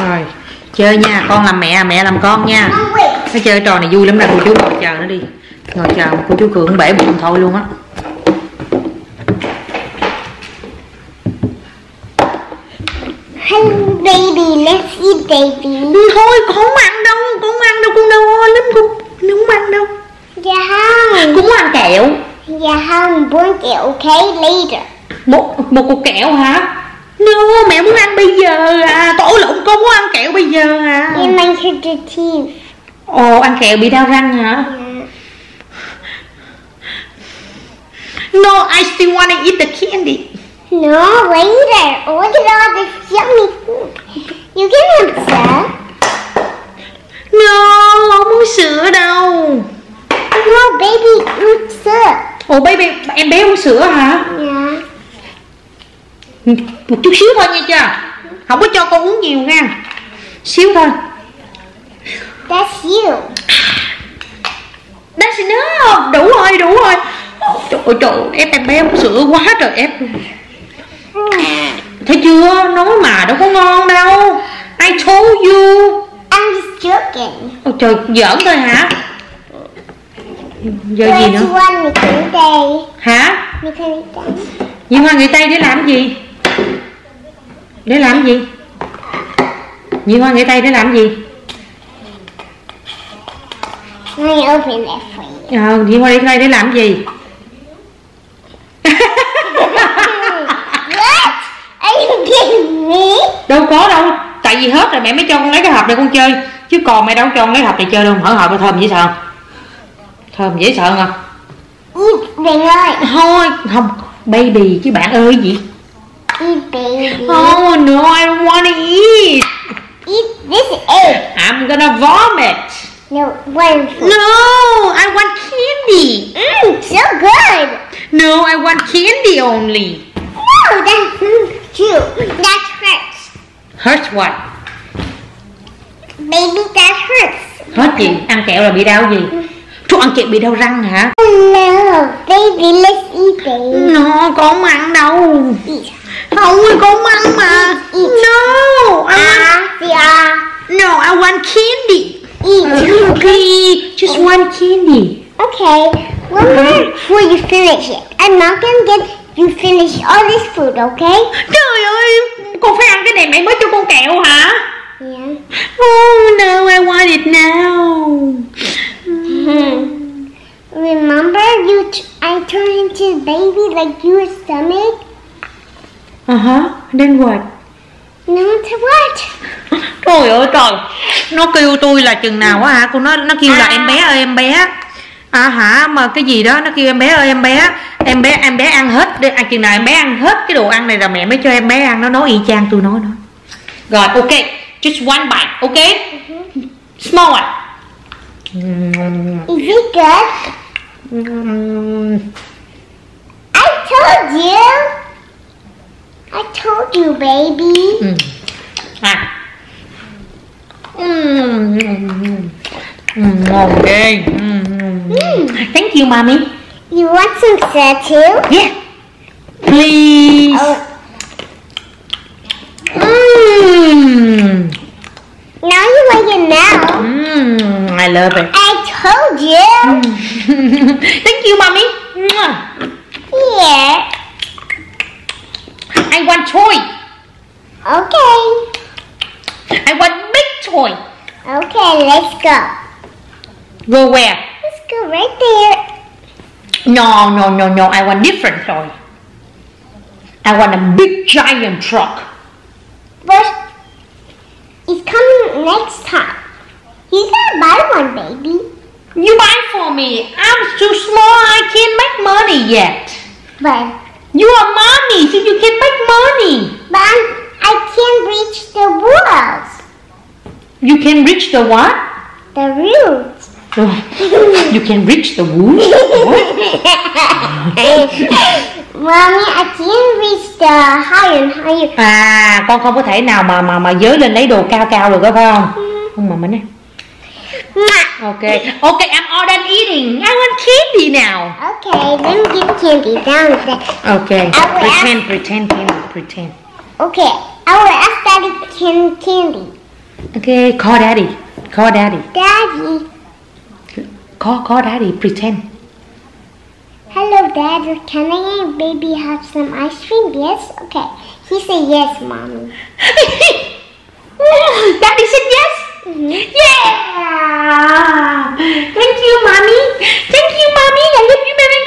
Rồi, chơi nha, con làm mẹ, mẹ làm con nha. Nó chơi trò này vui lắm nè, cô chú ngồi chờ nó đi. Ngồi chờ cô chú Cường bể bụng thôi luôn á. Hey baby, let's eat baby. Thôi con không ăn đâu, con không ăn đâu, con đau ho lắm, con không ăn đâu. Dạ không. Con muốn ăn kẹo. Dạ không, muốn kẹo, okay, later. Một cục kẹo hả? No, mẹ muốn ăn bây giờ à. Tổ lộn, con muốn ăn kẹo bây giờ à. You might hurt your teeth. Ồ, ăn kẹo bị đau răng hả? Yeah. No, I still want to eat the candy. No, later. Look at all this yummy food. You can have some. No, không muốn sữa đâu. No, baby, eat some. Ồ, baby, em bé uống sữa hả? Yeah. Một chút xíu thôi nha chưa? Không có cho con uống nhiều nha. Xíu thôi. That's you. That's enough. Đủ rồi, đủ rồi. Trời ơi, ép em bé uống sữa quá trời ép. Thấy chưa? Nói mà đâu có ngon đâu. I told you. I'm just joking. Ôi trời, giỡn thôi hả? Giờ gì nữa? Hả? Nhiều hoa người Tây để làm gì? Để làm gì? Nhiều hoa người Tây để làm gì? Let me open that for you. Nhiều hoa người Tây để làm gì? What? Are you kidding me? Đâu có đâu. Tại vì hết rồi mẹ mới cho con lấy cái hộp này con chơi. Chứ còn mẹ đâu cho con lấy hộp này chơi đâu. Hở hộp thơm dễ sợ. Thơm dễ sợ không? Đừng ơi. Thôi, không. Baby chứ bạn ơi gì? Eat baby. Oh no, I don't want to eat. Eat this egg. I'm gonna vomit. No, one food. No, I want candy. So good. No, I want candy only. No, that's true. That hurts. Hurts what? Baby, that hurts. Hurt gì? Ăn kẹo là bị đau gì? Chú ăn kẹo bị đau răng hả? No, baby, let's eat baby. No, con không ăn đâu. Eat. Không, con không ăn mà. Eat. No, no, I want candy. Eat. Okay, just one candy. Okay, one more before you finish it. I'm not gonna get you finish all this food, okay? Trời ơi, con phải ăn cái này mẹ mới cho con kẹo hả? Yeah. Oh no, I want it now. Remember I turned into a baby like your stomach? Then what? No, to what? Trời ơi trời, nó kêu tôi là chừng nào á hả? Cô nó kêu là em bé ơi em bé. À hả, mà cái gì đó nó kêu em bé ơi em bé. Em bé ăn hết, chừng nào em bé ăn hết cái đồ ăn này là mẹ mới cho em bé ăn. Nó nói y chang tôi nói đó. Rồi, ok, just one bite, ok? Small one. Is it good? I told you, baby. Ngon ghê. Thank you, mommy. You want some soda too? Yeah. Please. Oh. Now you like it now. I love it. I told you. Thank you, mommy. Yeah. I want toy. Okay. I want big toy. Okay, let's go. Go where? Let's go right there. No. I want different toy. I want a big giant truck. But it's coming next time. You gotta buy one, baby. You buy for me. I'm too small. I can't make money yet. But You are mommy, so you can make money. I can't reach the walls. You can reach the what? The roots. You can reach the woods? Mommy, I can't reach the higher and higher. À, con không có thể nào mà giới lên lấy đồ cao cao được đó phải không? Không mà mình Okay, I'm all done eating. I want candy now. Okay, let me get candy down there. Okay, pretend. Okay, I will ask Daddy candy. Okay, call daddy. Call daddy. Daddy. Call daddy. Pretend. Hello, Dad. Can I and baby have some ice cream? Yes? Okay. He said yes, Mommy. Daddy said yes. Yeah. Thank you, mommy. Thank you, mommy. I love you, baby.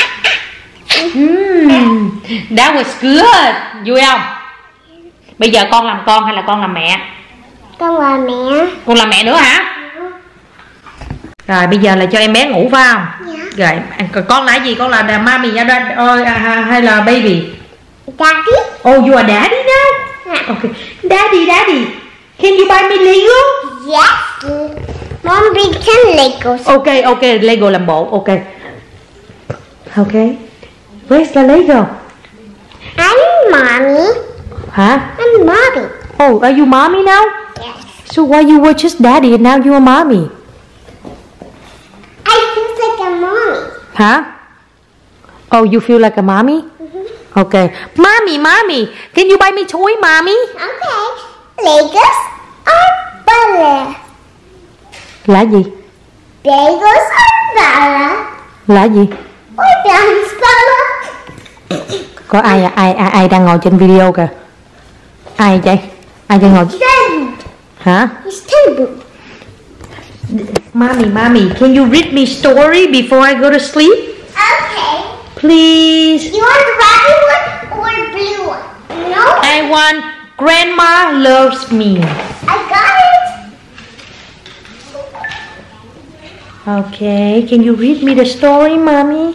That was good. Vui không? Bây giờ con làm con hay là con làm mẹ? Con là mẹ. Con làm mẹ nữa hả? Rồi bây giờ là cho em bé ngủ phải không? Dạ. Rồi con là gì? Con là mommy hay là baby? Daddy. Oh, you are daddy now? Yeah. Okay. Daddy. Can you buy me Lego? Yes. Mom, bring 10 Legos. Okay. Lego làm bộ. Okay. Where's the Lego? I'm Mommy. Hả? I'm Mommy. Oh, are you mommy now? Yes. So why you were just daddy and now you are mommy? I feel like a mommy. Huh? Oh, you feel like a mommy? Okay. Mommy, can you buy me toy, mommy? Okay. Legos are better. Là gì? Legos are better. Là gì? Or better. Có ai đang ngồi trên video kìa? Ai vậy? Ai đang ngồi? Hả? It's terrible. Mommy, can you read me story before I go to sleep? Okay. Please. You want the rabbit one or blue one? No? I want Grandma Loves Me. I got it. Okay, can you read me the story, mommy?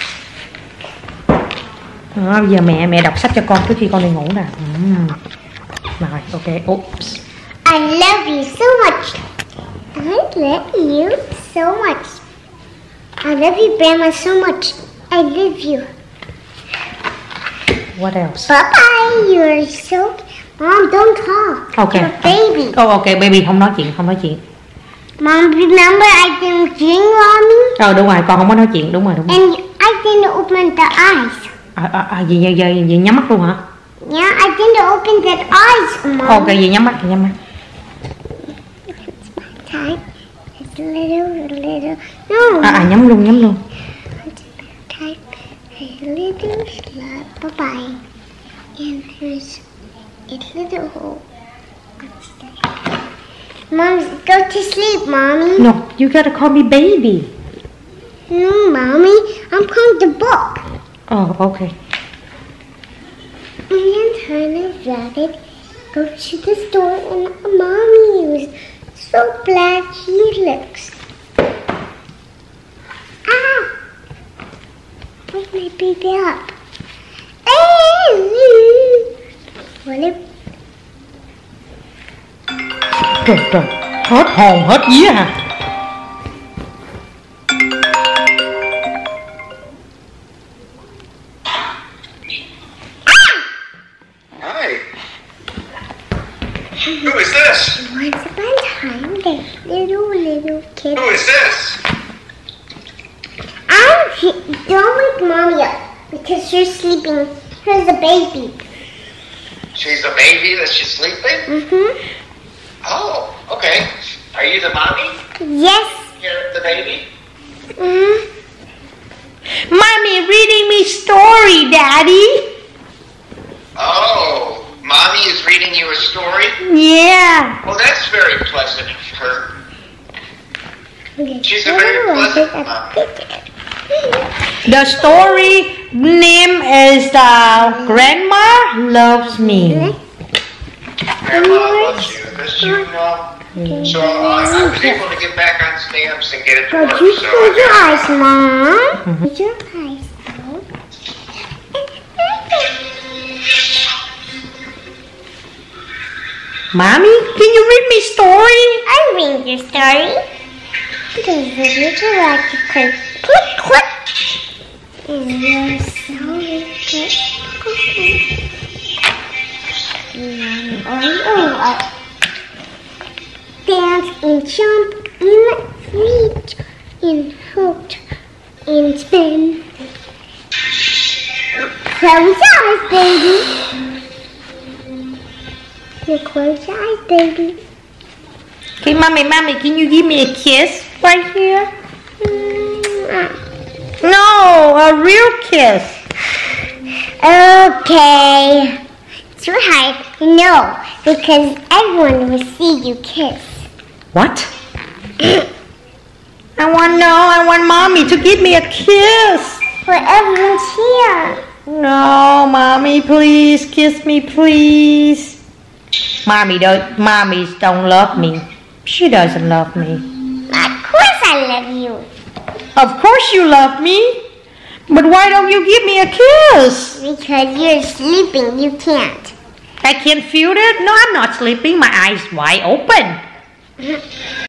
Bây giờ mẹ đọc sách cho con trước khi con đi ngủ nè. Rồi, ok. Oops. I love you so much. I love you so much. I love you, Grandma, so much. I love you. What else? Bye-bye. You're so... Mom, don't talk. Okay. You're a baby. Oh, okay, baby, không nói chuyện. Mom, remember I didn't drink, Mommy? Đúng rồi, con không có nói chuyện, đúng rồi. And I didn't open the eyes. Gì nhắm mắt luôn hả? Yeah, I didn't open the eyes, Mom. Ok, gì nhắm mắt. Time. It's little. No. Nhắm luôn. Time. A little slap. Bye-bye. And there's a little hole. Mom, go to sleep, Mommy. No, you gotta call me baby. No, Mommy. I'm calling the book. Oh, okay. And Hannah Rabbit go to the store and Mommy was so glad she looks. Wake my baby up. What if... Trời, hết hồn, hết vía hả? Hi. Who is this? Once upon a time, the little kid... Who is this? Don't wake Mommy up because she's sleeping. Here's a baby. She's a baby that she's sleeping? Mm-hmm. Oh, okay. Are you the mommy? Yes. You're the baby? Mm-hmm. Mommy reading me story, Daddy. Oh, mommy is reading you a story? Yeah. Well, that's very pleasant of her. She's a very pleasant mom. The story name is Grandma Loves Me. Grandma loves you. This you know. So I was able to get back on stamps and get it to work. But you So close your I eyes, Mom. Close your eyes, Mom. Mommy, can you read me story? I read your story. There's a little like a click, click. And you're so wicked. Dance and jump and reach and hoot and spin. Close your eyes, baby. You close your eyes, baby. Okay, mommy, can you give me a kiss right here? No, a real kiss. Okay. Sweetheart, no, because everyone will see you kiss. What? I want mommy to give me a kiss. But everyone's here. No, mommy, please kiss me, please. Mommies don't love me. She doesn't love me. Of course I love you. Of course you love me. But why don't you give me a kiss? Because you're sleeping, you can't. I can't feel it. No, I'm not sleeping. My eyes wide open.